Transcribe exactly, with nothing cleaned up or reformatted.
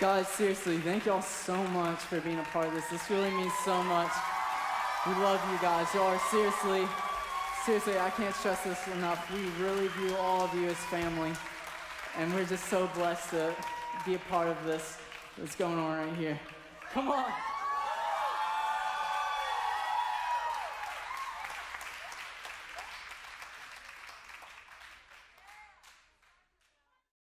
Guys, seriously, thank y'all so much for being a part of this. This really means so much. We love you guys. Y'all are seriously, seriously, I can't stress this enough. We really view all of you as family. And we're just so blessed to be a part of this that's going on right here. Come on.